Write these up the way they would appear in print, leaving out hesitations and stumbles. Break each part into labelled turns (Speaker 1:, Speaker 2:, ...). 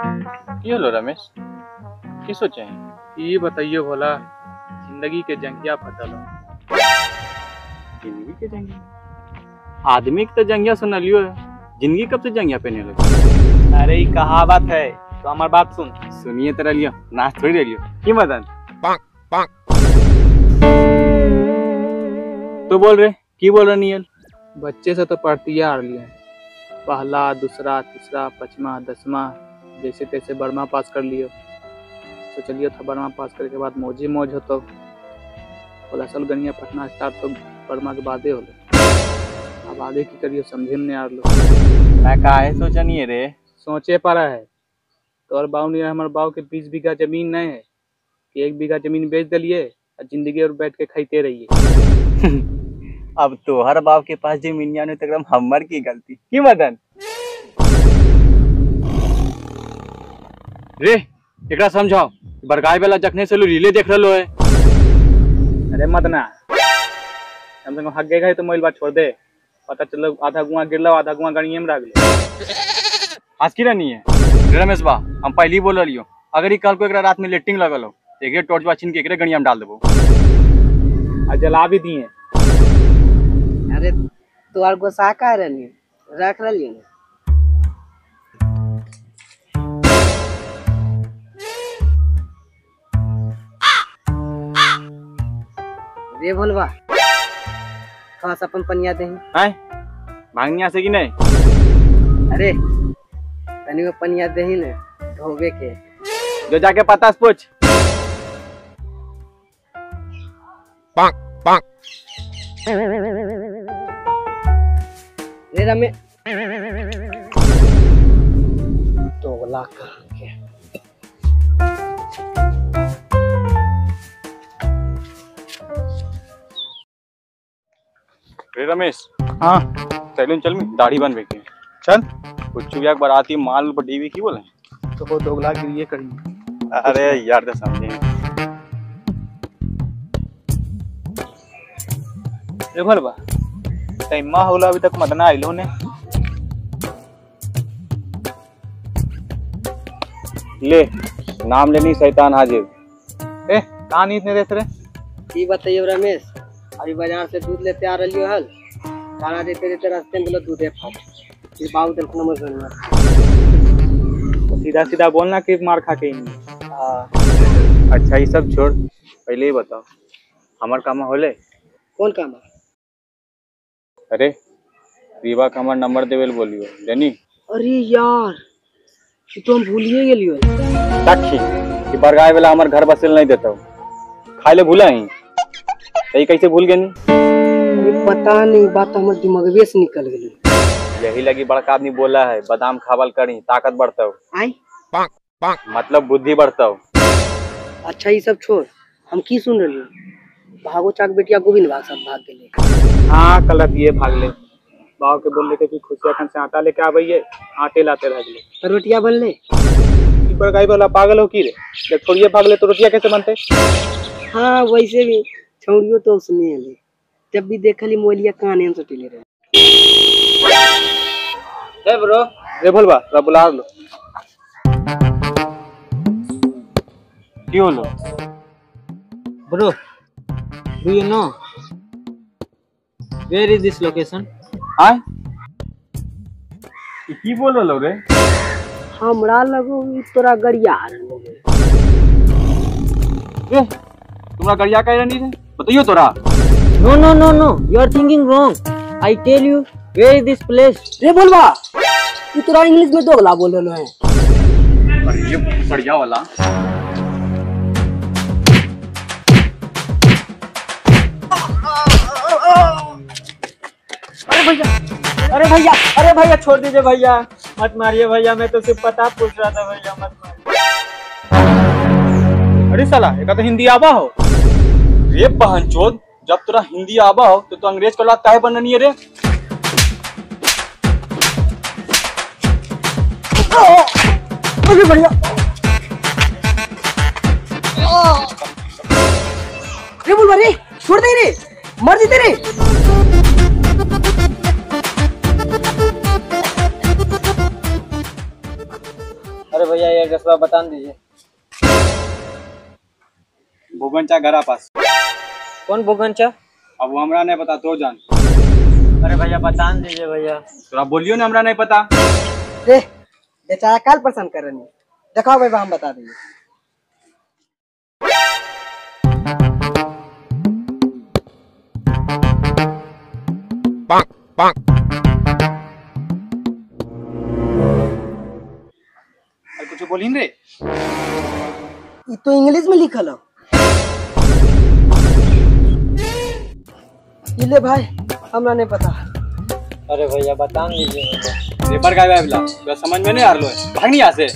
Speaker 1: ये लो रमेश, की सोचे हैं?
Speaker 2: ये बताइए भोला, जिंदगी के जंगिया फटल हो।
Speaker 1: जिंदगी के जंगिया? आदमी के तो जंगिया सुनलियो है, जिंदगी कब से जंगिया पहने लगे?
Speaker 2: अरे ये कहावत है, तो हमार बात सुन।
Speaker 1: सुनिए तो रलियो, नाच थोड़ी रलियो की मदन तो बोल रहे की बोल रहे नियल?
Speaker 2: बच्चे से तो पढ़ती आ रही है, पहला दूसरा तीसरा पांचवा 10वां जैसे तैसे बर्मा पास कर लियो। तो चलिए था बर्मा पास करने के बाद मौजी मौज हो तो बोला सल गनिया पटना स्टार्ट तो बर्मा के बादे होले। अब आगे की करियो समझे में नहीं आ लो।
Speaker 1: मैं काहे सोचा नहीं रे?
Speaker 2: सोचे पड़ा है तो और बाऊ नहीं, हमारे बाऊ के 20 बीघा जमीन नहीं है कि 1 बीघा जमीन बेच दिलिए और जिंदगी और बैठ के खाते रहिए।
Speaker 1: अब तो हर बाप के पास जमीन जाने तक हमर की गलती की मदन रे? एकरा समझाओ, बरगाई वाला जखने से लो रीले देख रहे है।
Speaker 2: अरे मदना, हम संग हग गए तो मोबाइल बात छोड़ दे, पता चलो आधा गुआ गिरला आधा गुआ गणिये में रह गेलो।
Speaker 1: आज की नहीं है रमेश बा, हम पहले ही बोल रही अगर ये कल को एक रात में लेटिंग लगल हो एक टॉर्च बा छीन के एक गणिया में डाल देबो
Speaker 2: आ जला भी दिए।
Speaker 3: अरे तोर गोसा का रहनी रख रही है। रे भोलवा थोड़ा सा अपन पनिया दे
Speaker 1: हैं भांगनिया से कि नहीं?
Speaker 3: अरे तनी में पनिया दे ही ने धोबे के
Speaker 1: जो जाके पता से पूछ।
Speaker 3: रे रमे दोगला कहाँ के
Speaker 1: रे रमेश,
Speaker 2: हाँ
Speaker 1: सैलून चल में दाढ़ी बनवे के
Speaker 2: चल।
Speaker 1: कुछ भी बराती माल बढ़ी की बोले
Speaker 2: तो वो दोगला गिरिए करिए।
Speaker 1: अरे यार तो समझे
Speaker 2: रे भलवा टाइमा होला अभी तक मदना आइलो ने।
Speaker 1: ले नाम लेनी शैतान हाजिर।
Speaker 2: ए कहाँ नींद नहीं देते रे?
Speaker 3: ये बताइए रमेश, अभी बाजार से दूध लेते आ रही हो हल, खाना देते देते रास्ते में बोलो दूधे फाट फिर बाबू तेरे को नमक बनवा।
Speaker 2: तो सीधा सीधा बोलना कि मार खा के ही।
Speaker 1: अच्छा ये सब छोड़, पहले ही बताओ हमार काम होले?
Speaker 3: कौन काम है?
Speaker 1: अरे रीवा का हमार नंबर देवेल बोलियो जानी।
Speaker 3: अरे यार ये तो हम भूलिए गेलियो।
Speaker 1: साक्षी कि बरगाई वाला हमार घर बसेल नहीं देता खाए ले भूला ही यही कैसे भूल गए?
Speaker 3: अरे पता नहीं, बात हमारे दिमाग से निकल गई।
Speaker 1: यही लगी बड़का आदमी बोला है बादाम खावल करी ताकत बढ़ता हो,
Speaker 3: आई
Speaker 1: मतलब बुद्धि बढ़ता हो।
Speaker 3: अच्छा ये सब छोड़, हम की सुन रही हो? भागो चाक बेटिया गोविंद भाग सब भाग गए।
Speaker 2: हाँ कल ये भाग ले बाव के बोल लेके कि खुशिया खन से आटा लेके आबइये, आटे लाते रह गए।
Speaker 3: तो रोटियां बन ले।
Speaker 2: बरगाई वाला पागल हो की रे? जब छोड़िए भाग ले तो रोटियां कैसे बनते?
Speaker 3: हाँ वैसे भी छौड़ियो तो सुनिए ले, जब भी देखली मोलिया कान से टिले रहे।
Speaker 2: ए ब्रो, रे भलवा रब बुला लो।
Speaker 1: क्यों लो?
Speaker 4: Bro, do you know where is this location?
Speaker 1: आय की बोल रहे रे?
Speaker 3: हमरा लगो ई तोरा गरिया
Speaker 1: तुम्हारा गरिया कह रही है बताइयो तोरा।
Speaker 4: No, no, no, no. You are thinking wrong. I tell you where is this place?
Speaker 3: रे बोलवा तू तोरा इंग्लिश में दोगला बोल रहा है।
Speaker 1: ये बढ़िया वाला
Speaker 4: अरे भैया छोड़ दीजिए भैया, मत मारिए भैया, मैं तो सिर्फ पता पूछ रहा था भैया, मत मारिए।
Speaker 2: अरे साला एक तो हिंदी आवा हो।
Speaker 1: रे बहनचोद, जब तोरा हिंदी आवा हो तो अंग्रेज का लात काहे बननी है रे?
Speaker 3: अरे बढ़िया रे बोलवा रे, छोड़ दे रे, मर जीते रे। अरे भैया ये एड्रेस बता दीजिए।
Speaker 1: भुगनचा घरा पास।
Speaker 3: कौन भूगंचा?
Speaker 1: अब वो हमरा नहीं पता, तो जान।
Speaker 3: अरे भैया बता दीजिए भैया।
Speaker 1: तोरा बोलियो ना हमरा नहीं पता।
Speaker 3: रे बेचारा काल पसंद कर रही। दिखाओ भाई हम बता दीजिए।
Speaker 1: कुछ बोलिन रे।
Speaker 3: ये तो इंग्लिश में लिखल है। ले भाई हमरा नहीं पता। अरे भैया बता दीजिए।
Speaker 1: पेपर का वाला तो समझ में नहीं आ रहा है। भाग नहीं यहाँ से।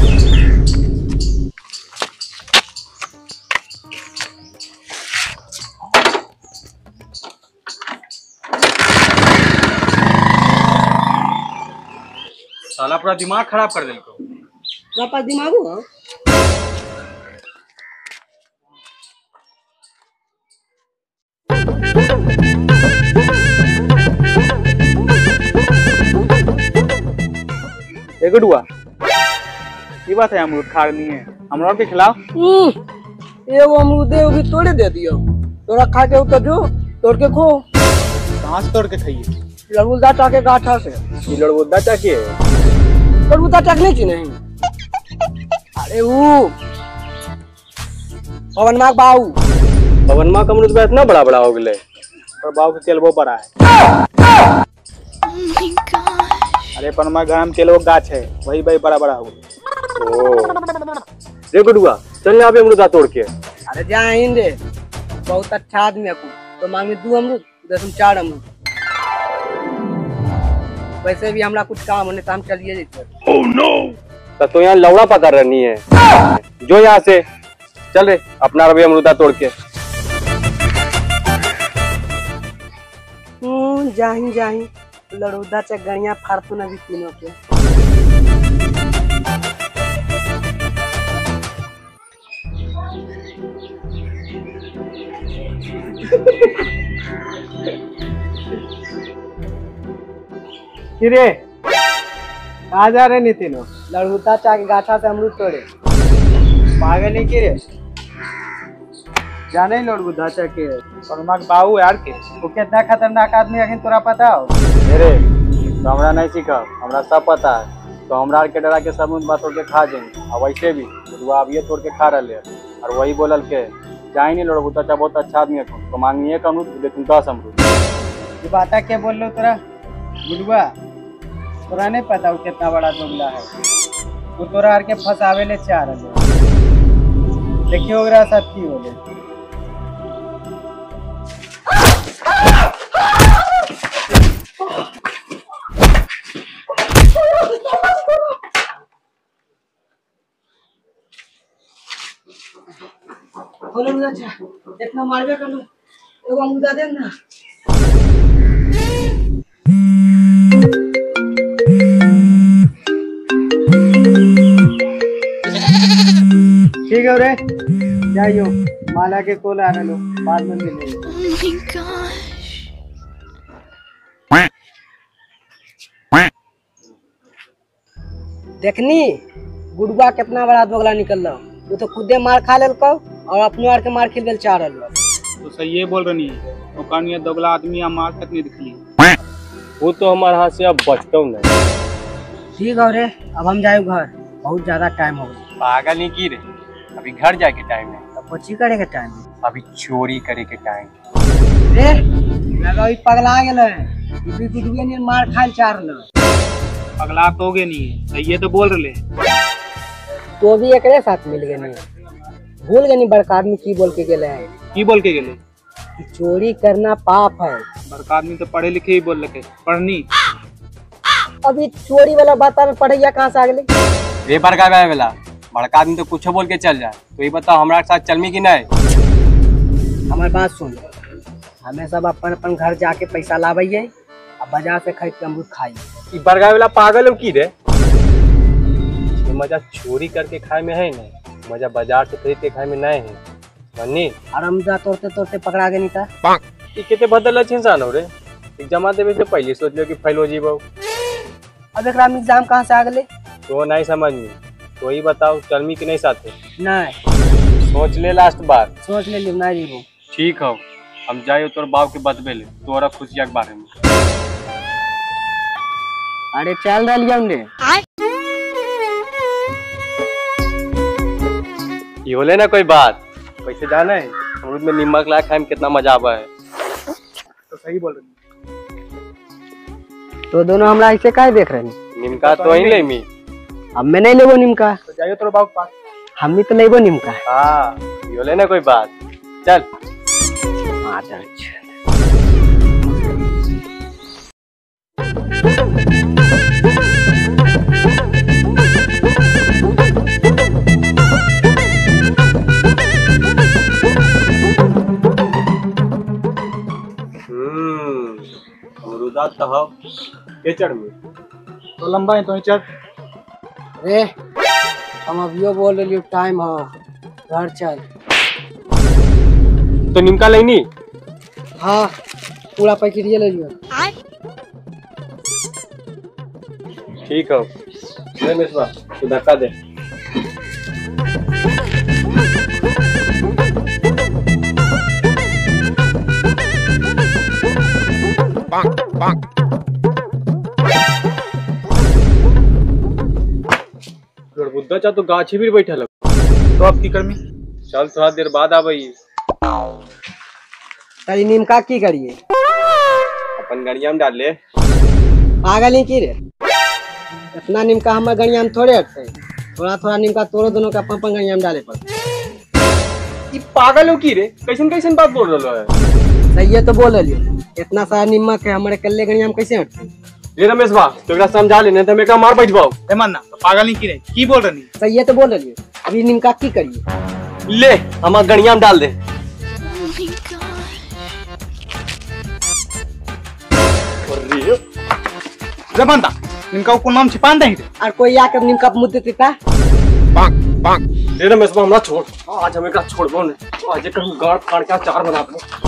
Speaker 1: साला पूरा दिमाग खराब कर देल को।
Speaker 3: पापा दिमाग हो?
Speaker 2: गुडुआ ये बात है, अमरूद खानी है हमरा के खिलाओ।
Speaker 3: एगो अमरूद है, वो भी तोड़े दे दियो। तोरा खा के उतर जो, तोड़ के खो।
Speaker 2: कहाँ से तोड़ के खाइए?
Speaker 3: लड़बुदा टाके गाठा से।
Speaker 2: ये लड़बुदा चाके है।
Speaker 3: लड़बुदा टाकने की नहीं। अरे वो पवन माँ बाऊ।
Speaker 1: पवन माँ का अमरूद बा इतना बड़ा बड़ा हो गए।
Speaker 2: और बाऊ के तेल वो बड़ा है। अरे पर हमारे घर में तेल वो गाछ है, वही भाई बड़ा बड़ा हो।
Speaker 1: रे गुडुआ चल यहाँ पे अमरूद तोड़ के।
Speaker 3: अरे जा रे, बहुत अच्छा आदमी है तो मांगे 2 अमरूद, उधर तुम 4 अमरूद। वैसे भी हमरा कुछ काम होने तो हम चलिए जैसे।
Speaker 1: ओह नो, तो यहाँ लौड़ा पता रहनी है। जो यहाँ से चल रे, अपना रवि अमरूदा तोड़ के।
Speaker 3: जाही जाही लड़ूदा चगड़िया फाड़तू न भी तीनों के।
Speaker 4: किरे कहाँ जा रहे नहीं तीनों?
Speaker 3: लड़ूदा चा के गाछा से अमरूद तोड़े।
Speaker 4: पागल नहीं किरे, जाने लोग बुधा के और मग बाबू यार के वो कितना खतरनाक आदमी है तोरा पता हो?
Speaker 1: अरे तो हमरा नहीं सीखा, हमरा सब पता है। तो हमरा के डरा के सब बात तोड़ के खा जाएंगे। और वैसे भी गुडुआ अब ये तोड़ के खा रहे और वही बोलल के जाए नहीं लोग बुता बहुत अच्छा आदमी है तो मांगिए का अमरूद दे तुम 10 अमरूद।
Speaker 4: ये बात क्या बोल लो तोरा गुडुआ? तोरा नहीं पता वो कितना बड़ा दोगला है। वो तोरा आर के फंसावे ले चाह रहे। देखियो ओकरा साथ की हो गए।
Speaker 3: इतना मारबे कर लो, एगो अमरूदा दे ना।
Speaker 4: ठीक है रे, जाइयो माला के कोल आ रहे बाद में मिलेंगे।
Speaker 3: देखनी गुडुआ कितना बड़ा दोगला निकल रहा। वो तो खुदे मार खा लेल को और अपने आर के मार खिल चाह रहा।
Speaker 2: तो सही ये बोल रही है, वो कानिया दोगला आदमी हम मार तक नहीं दिखली।
Speaker 1: वो तो हमारे हाथ से अब बचता नहीं।
Speaker 3: ठीक है रे, अब हम जाए घर, बहुत ज्यादा टाइम हो गया।
Speaker 1: पागल नहीं की रे, अभी घर जाए के टाइम है।
Speaker 3: अब कोची करे के टाइम है?
Speaker 1: अभी चोरी करे के टाइम।
Speaker 3: रे लगा पगला गेल है, गुडुआ ने मार खाइल चाह रहा।
Speaker 2: पगला तो गे नहीं है, ये तो बोल रहे।
Speaker 3: तो भी एकरे साथ मिल गए नहीं, भूल गए नहीं बड़का आदमी की बोल के गेले हैं।
Speaker 2: की बोल के गेले?
Speaker 3: चोरी करना पाप है।
Speaker 2: बड़का आदमी तो पढ़े लिखे ही बोल लगे, पढ़नी।
Speaker 3: अभी चोरी वाला बात में पढ़ैया कहाँ से आ गए?
Speaker 1: पेपर का वाला बड़का आदमी तो कुछ बोल के चल जाए। तो ये बताओ हमारे साथ चलमी की नहीं?
Speaker 3: हमारी बात सुन, हमें सब अपन अपन घर जाके पैसा लाइए और बाजार से खरीद के अमरूद खाइए।
Speaker 1: बरगा वाला पागल हो की रे? मजा चोरी करके खाए में है नहीं, मजा बाजार से खरीद के खाए में नहीं है। मन्नी
Speaker 3: और अमरूदा तोड़ते तोड़ते पकड़ा गए नहीं था।
Speaker 1: कितने बदल इंसान हो रे। एग्जाम देवे से पहले सोच लो कि फेल हो जीबो।
Speaker 3: अब एक एग्जाम कहाँ से आ गए?
Speaker 1: तो नहीं समझ में तो ही बताओ चलमी कि नहीं साथे?
Speaker 3: नहीं
Speaker 1: सोच ले लास्ट बार।
Speaker 3: सोच ले नहीं जीबो।
Speaker 1: ठीक हो, हम जाइयो तोर बाप के बतबे ले तोरा खुशिया के बारे में।
Speaker 3: अरे चल रही हमने
Speaker 1: ये होले ना कोई बात। कैसे जाना है अमरूद में नीमक ला खाए में कितना मजा आवा है।
Speaker 2: तो सही बोल रहे
Speaker 3: तो दोनों हमरा ऐसे काहे देख रहे हैं?
Speaker 1: निमका तो ही ले मी।
Speaker 3: अब मैं नहीं लेबो निमका।
Speaker 2: तो जाइयो तोर बाप पास।
Speaker 3: हम भी तो लेबो निमका।
Speaker 1: हाँ ये होले ना कोई बात। चल
Speaker 3: हाँ चल।
Speaker 1: अमरूदा तो हो केचड़ में
Speaker 2: तो लंबा है तो ही चढ़।
Speaker 3: रे हम अभियो बोल रही टाइम हो घर चल।
Speaker 1: तो निमका लेनी।
Speaker 3: हाँ पूरा पैकेट ये ले लियो।
Speaker 1: ठीक हो ले मिसवा तू धक्का दे। बुद्धा चा तो गाछी भी बैठा लग।
Speaker 2: तो अब की करमी?
Speaker 1: चल थोड़ा देर बाद आबई।
Speaker 3: तेरी निमका की करिए?
Speaker 1: अपन गड़िया में डाल ले।
Speaker 3: पागल ही की रे? इतना निमका हमारे गड़िया में थोड़े हटते। थोड़ा थोड़ा निमका तोरो दोनों का अपन गड़िया में डाले पर।
Speaker 1: ये पागल हो की रे? कैसन कैसन बात बोल रहा है?
Speaker 3: सही है तो बोल रही। इतना सारा निमक है हमारे कल्ले गड़िया में कैसे हटते?
Speaker 1: ये रमेश बा तो एकरा समझा लेने तो मेरा मार बैठवाओ।
Speaker 2: ए मानना तो पागल नहीं की रे की बोल रही?
Speaker 3: सही है तो बोल रही। अभी निमका की करिए?
Speaker 1: ले हमारे गड़िया में डाल दे।
Speaker 2: रे मानता इनका को नाम छिपान दे।
Speaker 3: और कोई आकर निमका पे मुद्दे देता।
Speaker 1: ले रमेश बा हमरा छोड़। आज हम एकरा छोड़बो नहीं। आज एक गाड़ फाड़ के अचार बना दो।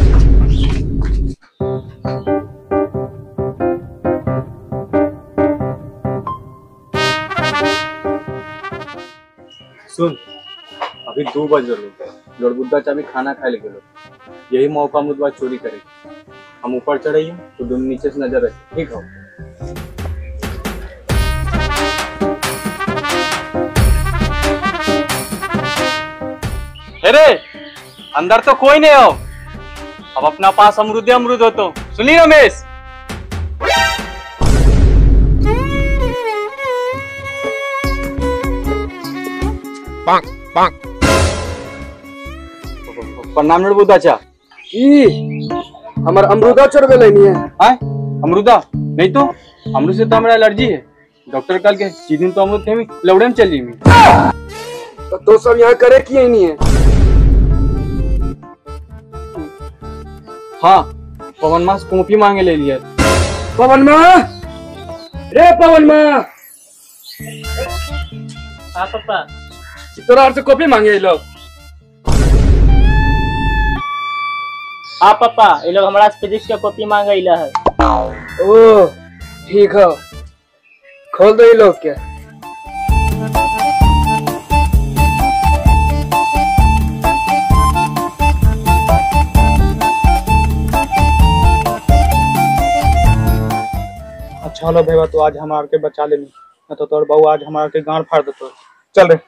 Speaker 1: सुन अभी 2 बज रहे लड़बुद्दा चाबी खाना खाए लगे लोग। यही मौका मुद्दा चोरी करे। हम ऊपर चढ़े तो दोनों नीचे से नजर रखे। ठीक हो? अरे अंदर तो कोई नहीं हो। अब अपना पास अमरूद अमरूद हो तो सुनी रमेश। प्रणाम लड़बुद्दा चा।
Speaker 3: हमार अमरूदा चढ़वे लेनी है।
Speaker 1: आए अमरूदा नहीं तो अमरूद से तो हमारा एलर्जी है। डॉक्टर कल के जिस दिन तो अमरूद थे लौड़े में चली मी।
Speaker 3: तो सब यहाँ करे कि यही नहीं है?
Speaker 1: हाँ पवन माँ कॉपी मांगे ले लिया।
Speaker 3: पवन माँ रे पवन माँ।
Speaker 2: हाँ पापा
Speaker 3: तोरा से कॉपी मांगे लोग।
Speaker 5: हाँ पापा ये लोग हमारा फिजिक्स का कॉपी मांग रहा है।
Speaker 3: ओ ठीक है खोल दो ये लोग क्या।
Speaker 2: अच्छा लो भेवा तो आज हमार के बचा लेनी न तो तोर बहू आज हमार के गांड फाड़ देतो। चल रे।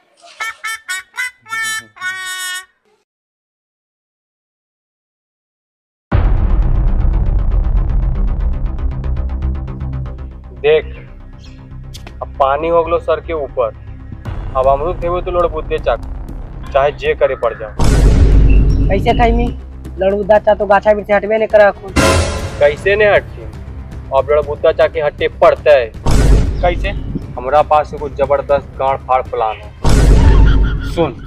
Speaker 1: देख अब पानी हो गलो सर के ऊपर। अब अमरूद थे तो लोड़ बुद्धे चाक चाहे जे करे पड़ जाओ।
Speaker 3: कैसे खाई लड़ूदा चा तो गाछा बिरछे हटवे नहीं करा।
Speaker 1: कैसे नहीं हटती? अब लड़ बुद्धा चा के हटे पड़ता है।
Speaker 2: कैसे?
Speaker 1: हमारा पास कुछ जबरदस्त गाड़ फाड़ प्लान है। सुन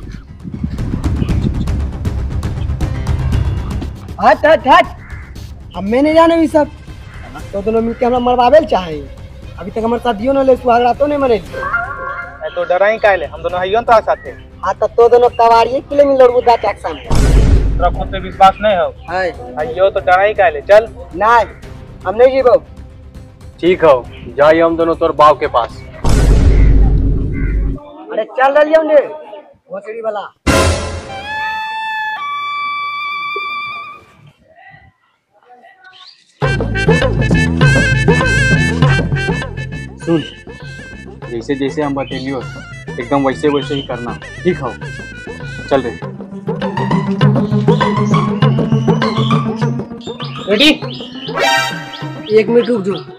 Speaker 3: हट हट हट। अब मैं नहीं जाने भी सब तो दोनों मिलके हमरा मरवावे चाहे। अभी तक हमारे शादियों न ले सुहागरा तो नहीं मरे।
Speaker 2: तो डरा ही काहे ले हम दोनों हइयन तो साथे।
Speaker 3: हाँ तो दोनों कवाड़िए किले में लड़ूदा चा के सामने।
Speaker 2: तोरा खुद पे विश्वास नहीं हो?
Speaker 3: हाय
Speaker 2: हइयो तो डरा ही काहे ले। चल
Speaker 3: नहीं हम नहीं जीबो।
Speaker 1: ठीक हो जाइए हम दोनों तोर बाव के पास।
Speaker 3: चल रही ने भोसड़ी वाला।
Speaker 1: सुन, जैसे जैसे हम बतेलियो एकदम वैसे वैसे ही करना, ठीक हो? चल रे।
Speaker 3: रेडी? 1 मिनट रुक जाओ।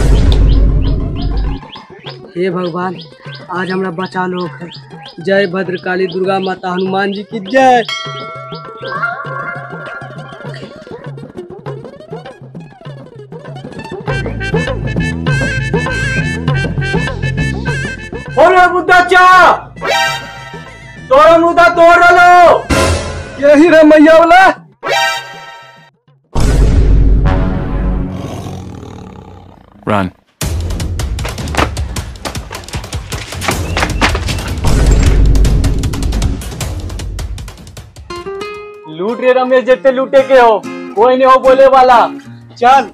Speaker 3: हे भगवान, आज हमरा बचा लो। जय भद्रकाली, दुर्गा माता, हनुमान जी की जय।
Speaker 1: अरे मुद्दा चा तोरा मुद्दा तोड़ लो।
Speaker 4: यही रे मैया वाला।
Speaker 6: Run.
Speaker 1: लूट रे रमेश, जितने लूटे के हो, कोई नहीं हो बोले वाला। चल।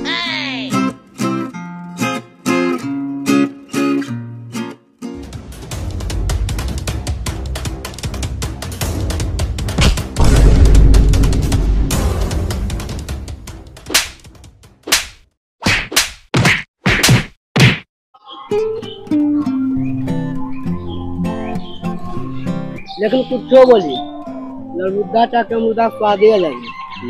Speaker 3: लेकिन कुछ बोली, मुद्दा चाटे मुद्दा स्वादे लगी।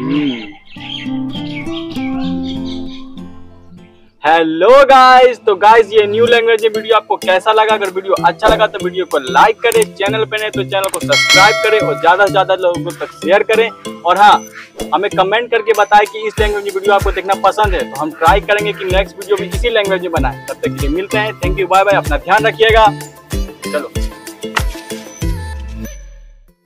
Speaker 1: हेलो गाइस, तो गाइस ये न्यू लैंग्वेज वीडियो आपको कैसा लगा? अगर वीडियो अच्छा लगा तो वीडियो को लाइक करें, चैनल पे नहीं तो चैनल को सब्सक्राइब करें और ज्यादा से ज्यादा लोगों तक शेयर करें। और हाँ, हमें कमेंट करके बताएं कि इस लैंग्वेज की वीडियो आपको देखना पसंद है, तो हम ट्राई करेंगे कि नेक्स्ट वीडियो भी इसी लैंग्वेज में बनाएं। तब तक के लिए मिलते हैं। थैंक यू, बाय बाय, अपना ध्यान रखिएगा। चलो।